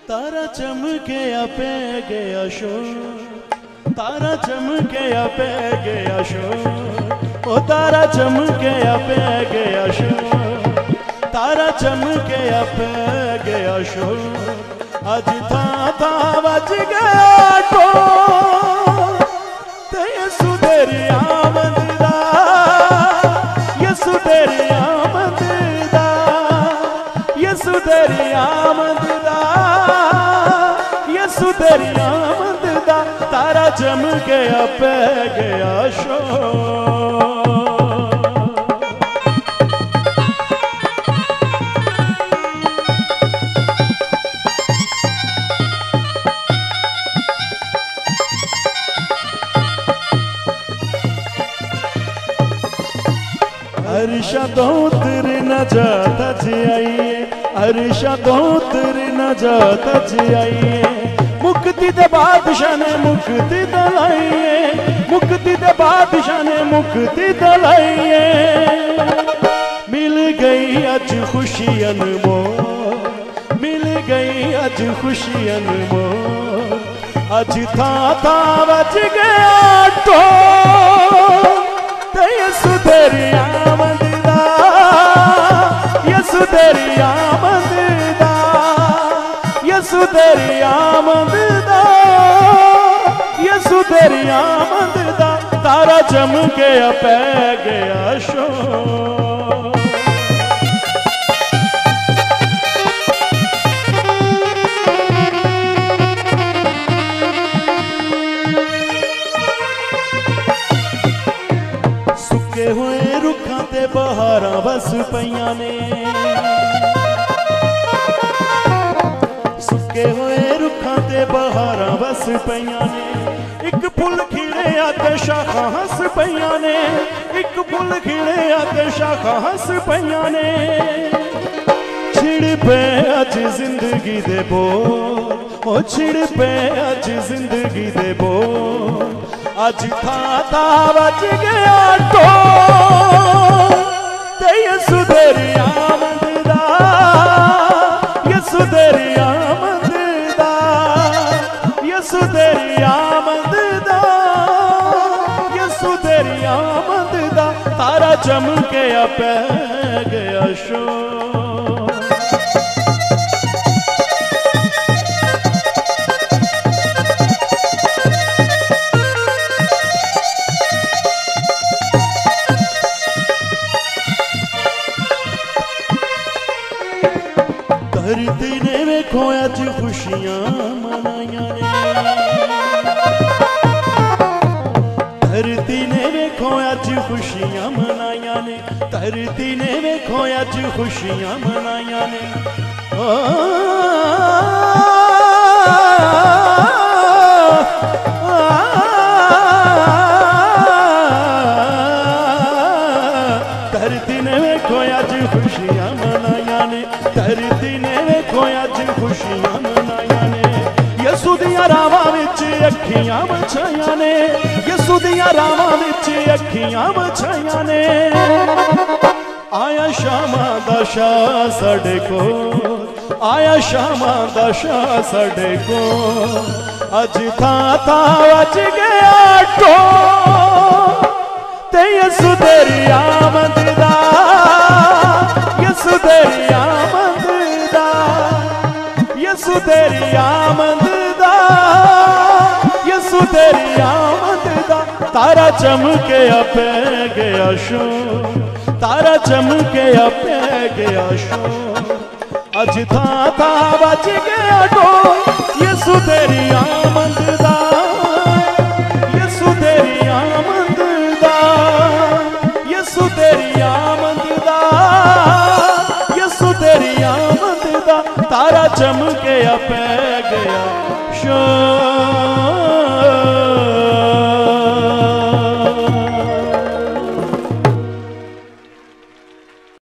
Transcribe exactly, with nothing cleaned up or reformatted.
तारा चमके पे गया शोर, तारा चमके पे गया शोर, ओ तारा चमके पे गया शोर, तारा चमके पे गया शोर। अज था था बज गया ढोल, ते यसु तेरी आमद दा, यसु तेरी आमद दा, यसु तेरी आमद दा, यसु तेरी आमद दा। तारा चमके पे गया शोर। अर्शा तो उतर न जाता आइए, अर्शा तो उतर न जाता आइए, मुक्ति दे बादशाह ने मुक्ति दिलाइए, मुक्ति दे बादशाह ने मुक्ति दिलाइए। मिल गई अज खुशी अनमोल, मिल गई अज खुशी अनमोल, अज था था बज गया ढोल, ते यसु तेरी आमद दा, यसु तेरी आमद दा, यसु तेरी आमद दा, यसु तेरी आमद दा। तारा चमके पे गया शोर। सुके हुए रुखां ते बहारां बस पईयां ने, सुके हुए रुखां ते बहारां बस पईयां ने, एक फुल खिले ते शाखां हस पईयां ने, एक फुल खिले ते शाखां हस पईयां ने। छिड़ पे अज जिंदगी दे बोल, ओ छिड़ पे अज जिंदगी दे बोल, अज था था बज गया ढोल, ते यसु तेरी आमद दा, यसु तेरी आमद दा, यसु तेरी आमद दा, यसु तेरी आमद दा। तारा चमके पे गया शोर। धरती ने वेखो अज खुशियां मनाइयां ने, धरती ने वेखो अज खुशियां मनाइयां ने, धरती ने वेखो अज खुशियां मनाइयां ने। धरती ने वेखो अज खुशियां मनाइयां ने, धरती ने वेखो अज खुशियां मनाइयां ने। यसु दियां रावां विच अखियां बछाइयां ने, यसु दियां रावां विच अखियां बछाइयां ने। आया शामां दा शाह साडे कोल, आया शामां दा शाह साडे कोल, अज था था बज गया ढोल, ते यसु तेरी आमद दा, यसु तेरी आमद दा, यसु तेरी आमद दा, यसु तेरी आमद दा। तारा चमके पे गया शोर, तारा चमके पे गया शोर, अज था था बज गया ढोल, यसु तेरी आमद दा, यसु तेरी आमद दा, यसु तेरी आमद दा, यसु तेरी आमद दा। तारा चमके पे गया शोर।